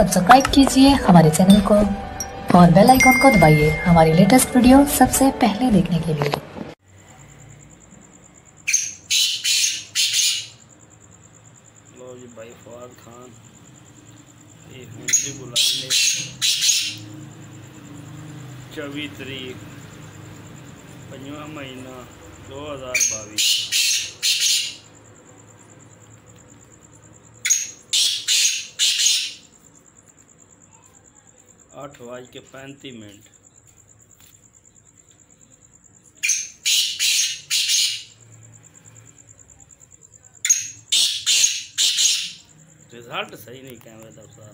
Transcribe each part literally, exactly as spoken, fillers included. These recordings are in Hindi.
सब्सक्राइब कीजिए हमारे चैनल को और बेल आइकॉन को दबाइए हमारी लेटेस्ट वीडियो सबसे पहले देखने के लिए। लो जी भाई फवाद खान ये हुंडी बुलाई ले चौबी तरीक पंजवा महीना दो हज़ार बाईस आठ बज के पैंतीस मिनट। रिजल्ट सही नहीं कैमरे तब साहब।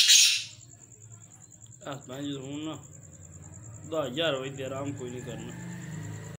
मैं जो हूँ ना दस हजार हो आराम कोई नहीं करना।